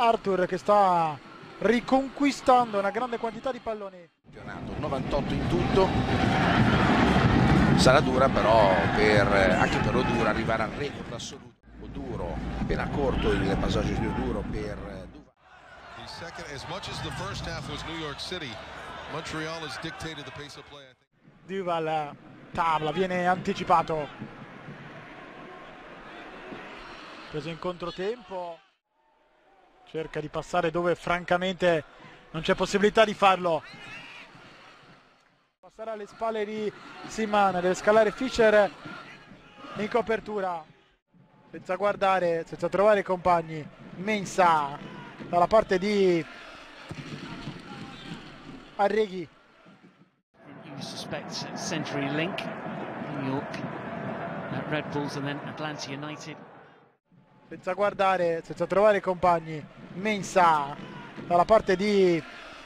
Arthur che sta riconquistando una grande quantità di palloni. 98 in tutto, sarà dura però anche per Oduro arrivare al record assoluto. Oduro, appena corto il passaggio di Oduro per Duval. Duval, tavola, viene anticipato, preso in controtempo, cerca di passare dove francamente non c'è possibilità di farlo. Passare alle spalle di Seaman, deve scalare Fischer in copertura, senza guardare, senza trovare i compagni. Mensah dalla parte di Arregui. You suspect Century Link, New York, Red Bulls and then Atlanta United. Senza guardare, senza trovare i compagni. Mensah dalla parte di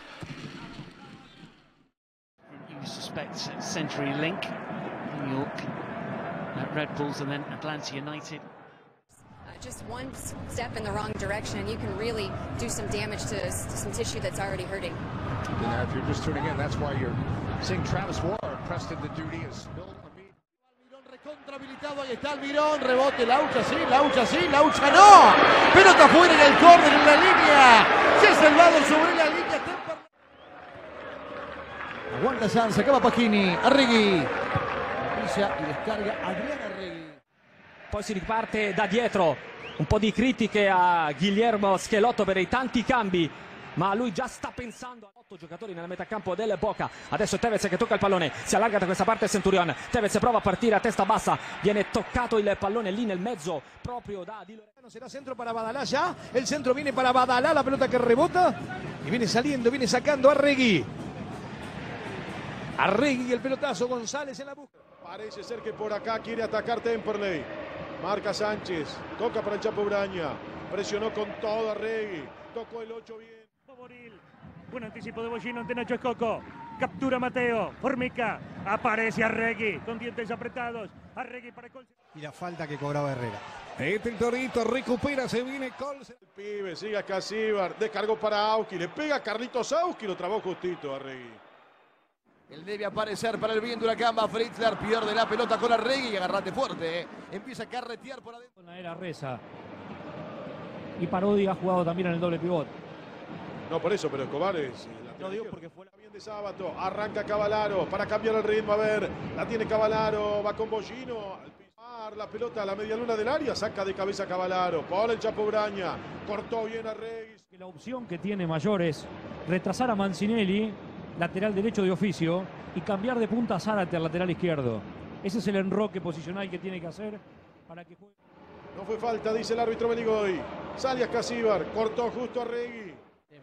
You suspect Century Link, New York, Red Bulls and then Atlanta United. Just one step in the wrong direction and you can really do some damage to some tissue that's already hurting. And if you're just tuning in, that's why you're seeing Travis Ward pressed into duty as Bill Lamine. Almirón recontrahabilitado, ahí está Almirón, rebote, Laucha sí, Laucha no. Pelota fuera en el córner, en la línea. Se ha salvado sobre la línea. Aguanta Sanz, acaba Pacchini, Arregui. Pisa y descarga Adrián Arregui. Poi si riparte da dietro. Un po' di critiche a Guillermo Schelotto per i tanti cambi, ma lui già sta pensando a 8 giocatori nella metacampo del Boca. Adesso Tevez che tocca il pallone, si allarga da questa parte Centurion. Tevez prova a partire a testa bassa, viene toccato il pallone lì nel mezzo proprio da Di Lorenzo. Será centro para Badalá ya, el centro viene para Badalá, la pelota que rebota y viene saliendo, viene sacando Arregui. Arregui el pelotazo, González en la búsqueda. Parece ser que por acá quiere atacar Temperley. Marca Sánchez, toca para el Chapo Braña, presionó con todo Arregui, tocó el 8 bien. Boril, buen anticipo de Bollino ante Nacho Escoco, captura Mateo, Formica, aparece Arregui con dientes apretados, Arregui para Colse. Y la falta que cobraba Herrera. Este el Torito recupera, se viene Colse. El pibe, sigue a Casíbar, descargó para Auski, le pega a Carlitos Auski, lo trabó justito Arregui. Él debe aparecer para el bien de Huracán, va Fritzler, pierde la pelota con Arregui y agarrate fuerte, Empieza a carretear por adentro. Era Reza. Y Parodi ha jugado también en el doble pivot. No, por eso, pero Escobar es... No digo porque fue la... Bien de Sábato, arranca Cavallaro para cambiar el ritmo, a ver, la tiene Cavallaro, va con Bollino, al pisar la pelota a la media luna del área, saca de cabeza Cavallaro, pone el Chapo Braña, cortó bien Arregui. La opción que tiene Mayor es retrasar a Mancinelli, lateral derecho de oficio, y cambiar de punta a Zárate al lateral izquierdo. Ese es el enroque posicional que tiene que hacer para que juegue. No fue falta, dice el árbitro Beligoy. Sale a Casíbar, cortó justo a Arregui.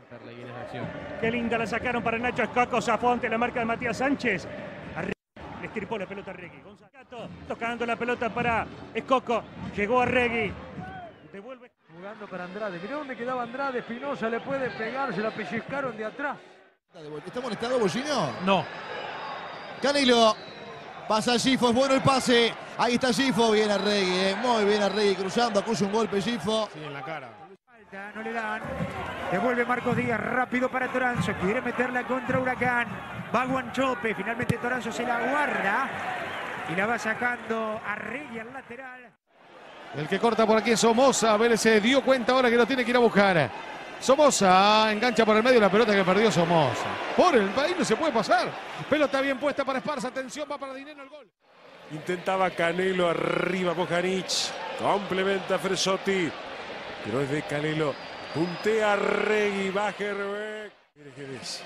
Qué linda la sacaron para Nacho Escoco, zafó ante la marca de Matías Sánchez. Arregui, le estirpó la pelota a Arregui. Gonzalo tocando la pelota para Escoco, llegó Arregui. Devuelve. Jugando para Andrade. Mirá dónde quedaba Andrade, Espinosa le puede pegar, se la pellizcaron de atrás. ¿Está molestado Bollino? No. Canelo. Pasa Gifo, es bueno el pase. Ahí está Gifo, bien Arregui, muy bien Arregui cruzando, acusa un golpe Gifo. Sí, en la cara. Falta, no le dan. Devuelve Marcos Díaz, rápido para Toranzo, quiere meterla contra Huracán. Va Guanchope, finalmente Toranzo se la guarda y la va sacando Arregui al lateral. El que corta por aquí es Somoza. Vélez se dio cuenta ahora que lo tiene que ir a buscar. Somoza engancha por el medio la pelota que perdió Somoza. Por el país no se puede pasar. Pelota bien puesta para Esparza. Atención, va para Dineno el gol. Intentaba Canelo arriba, Bojanic. Complementa Fresotti. Pero es de Canelo. Puntea Arregui, va Gerbeck. Mire qué es.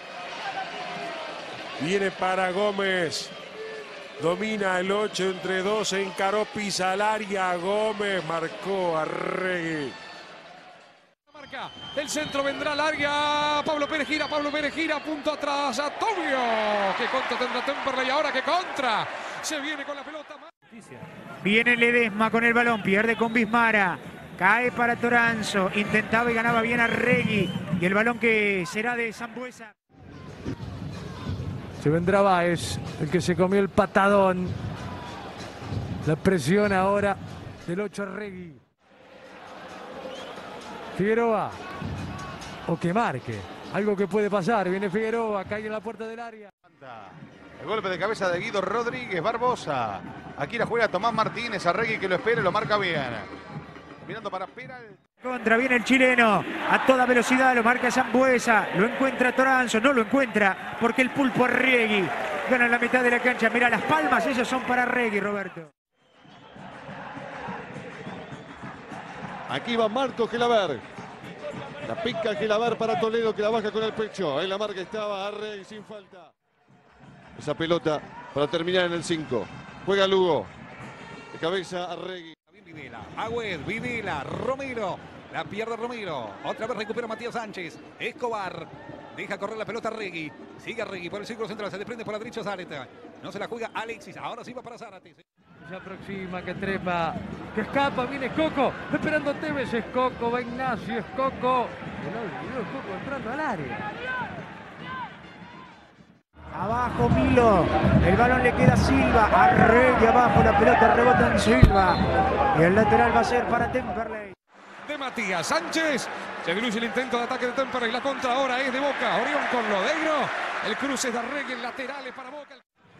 Viene para Gómez. Domina el 8 entre 2. Encaró, pisa al área. Gómez marcó Arregui. El centro vendrá al área. Pablo Pérez gira, punto atrás a Tobio. Que contra tendrá Temperley ahora, que contra. Se viene con la pelota. Viene Ledesma con el balón, pierde con Bismara. Cae para Toranzo, intentaba y ganaba bien Arregui. Y el balón que será de Sambuesa. Se vendrá Báez, el que se comió el patadón. La presión ahora del 8 Arregui. Figueroa. o que marque. Algo que puede pasar. Viene Figueroa, cae en la puerta del área. El golpe de cabeza de Guido Rodríguez Barbosa. Aquí la juega Tomás Martínez. Arregui que lo espera y lo marca bien. Mirando para Peral. Contra, viene el chileno. A toda velocidad lo marca Sambuesa. Lo encuentra Toranzo. No lo encuentra porque el pulpo Arregui gana en la mitad de la cancha. Mira, las palmas esas son para Arregui, Roberto. Aquí va Marco Gelaber. La pica Gelaber para Toledo que la baja con el pecho. En la marca estaba Arregui sin falta. Esa pelota para terminar en el 5. Juega Lugo. De cabeza Arregui. Videla, Agüed, Videla, Romero. La pierde Romero. Otra vez recupera Matías Sánchez. Escobar. Deja correr la pelota Arregui. Sigue Arregui por el círculo central. Se desprende por la derecha Zárate. No se la juega Alexis. Ahora sí va para Zárate. Se aproxima, que trepa, que escapa, viene Coco, esperando Tevez, es Coco, va Ignacio, es Coco. No olvidó, es Coco entrando al área. Abajo Milo, el balón le queda a Silva, Arregui abajo, la pelota rebota en Silva. Y el lateral va a ser para Temperley. De Matías Sánchez, se diluye el intento de ataque de Temperley, la contra ahora es de Boca, Orión con Lodeiro, el cruce es de Arregui, el lateral es para Boca.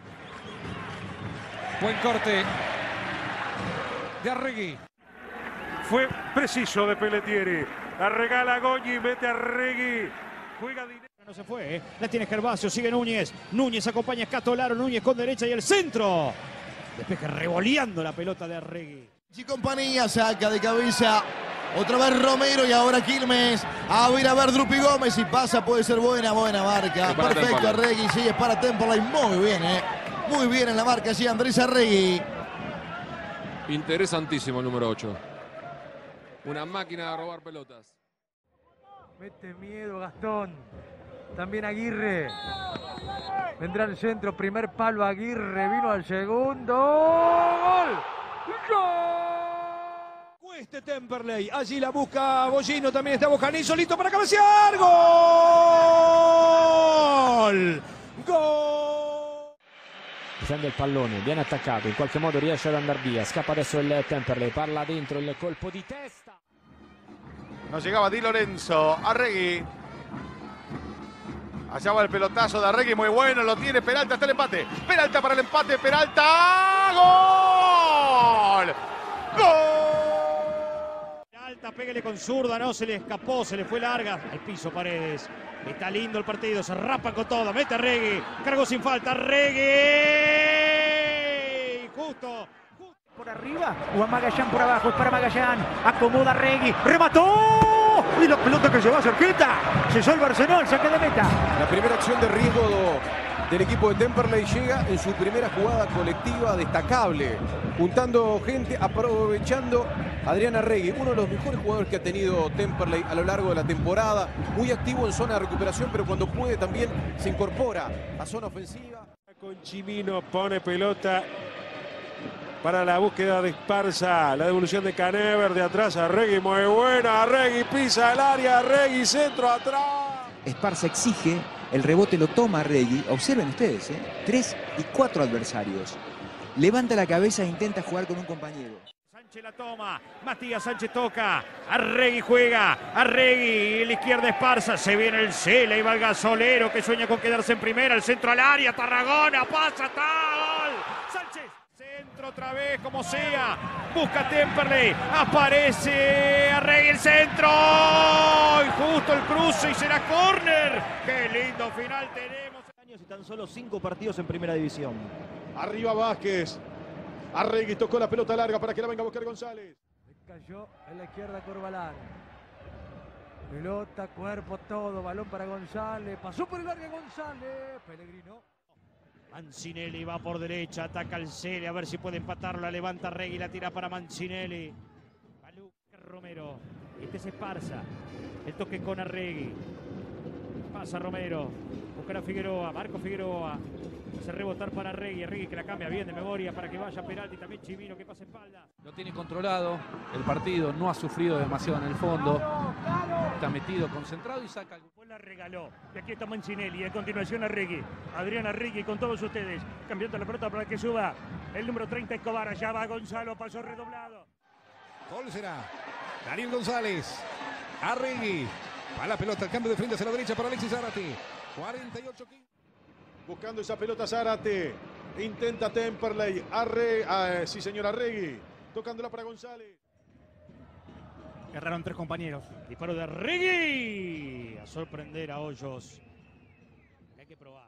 Buen corte de Arregui. Fue preciso de Pelletieri. La regala Goñi, mete a Arregui. Juega dinero. No se fue, la tiene Gervasio, sigue Núñez. Núñez acompaña a Scatolaro, Núñez con derecha y el centro. Despeje revoleando la pelota de Arregui. Y compañía saca de cabeza. Otra vez Romero y ahora Quilmes. A ver Drupi Gómez. Si pasa puede ser buena marca. Perfecto Arregui, sí, es para Temperley. Muy bien, Muy bien en la marca, sí, Andrés Arregui. Interesantísimo el número 8. Una máquina de robar pelotas. Mete miedo Gastón. También Aguirre. Vendrá el centro, primer palo Aguirre. Vino al segundo. ¡Gol! ¡Gol! Cueste Temperley. Allí la busca Bollino. También está Bojanizo listo para cabecear. ¡Gol! ¡Gol! Difende il pallone, viene attaccato, in qualche modo riesce ad andare via, scappa adesso il Temperley, parla dentro il colpo di testa. No llegaba Di Lorenzo, Arregui. Allá va el pelotazo de Arregui, muy bueno, lo tiene Peralta, está el empate. Peralta para el empate, Peralta. ¡Gol! ¡Gol! Peralta, pégale con zurda, no, se le escapó, se le fue larga. Al piso Paredes. Está lindo el partido, se rapa con todo, mete Arregui. Cargó sin falta, Arregui. Justo. Por arriba, Juan Magallán por abajo, es para Magallán, acomoda Arregui, remató, y la pelota que se va cerquita, se salva Arsenal, saque de meta. La primera acción de riesgo del equipo de Temperley llega en su primera jugada colectiva destacable, juntando gente, aprovechando a Adrián Arregui, uno de los mejores jugadores que ha tenido Temperley a lo largo de la temporada, muy activo en zona de recuperación, pero cuando puede también se incorpora a zona ofensiva. Con Chimino pone pelota para la búsqueda de Esparza, la devolución de Canever de atrás, Arregui muy buena, Arregui pisa el área, Arregui centro atrás. Esparza exige, el rebote lo toma Arregui, observen ustedes, 3 y 4 adversarios. Levanta la cabeza e intenta jugar con un compañero. Sánchez la toma, Matías Sánchez toca, Arregui juega, Arregui, en la izquierda Esparza, se viene el Cela y va el Gasolero que sueña con quedarse en primera, el centro al área, Tarragona, pasa, está, gol, Sánchez. Centro otra vez, como sea. Busca Temperley. Aparece Arregui el centro. Y justo el cruce y será córner. Qué lindo final tenemos. Años y tan solo 5 partidos en primera división. Arriba Vázquez. Arregui tocó la pelota larga para que la venga a buscar González. Cayó en la izquierda Corbalán. Pelota, cuerpo, todo. Balón para González. Pasó por el área González. Pellegrino. Mancinelli va por derecha, ataca al Cele, a ver si puede empatarlo, la levanta Arregui, la tira para Mancinelli. Romero, este es Esparza, el toque con Arregui. Pasa Romero, buscará Figueroa, Marco Figueroa. Hace rebotar para Arregui, Arregui que la cambia bien de memoria para que vaya Peralta y también Chimino que pase espalda. Lo tiene controlado el partido, no ha sufrido demasiado en el fondo. Está metido, concentrado y saca. Pues la regaló. Y aquí está Mancinelli, a continuación Arregui. Adrián Arregui con todos ustedes. Cambiando la pelota para que suba el número 30 Escobar. Allá va Gonzalo, pasó redoblado. Gol será Daniel González. Arregui. Va la pelota, el cambio de frente hacia la derecha para Alexis Zárate. 48 kilos. Buscando esa pelota Zárate. Intenta Temperley. Sí, señor Arregui. Tocándola para González. Agarraron 3 compañeros. Disparo de Arregui. A sorprender a Hoyos. Hay que probar.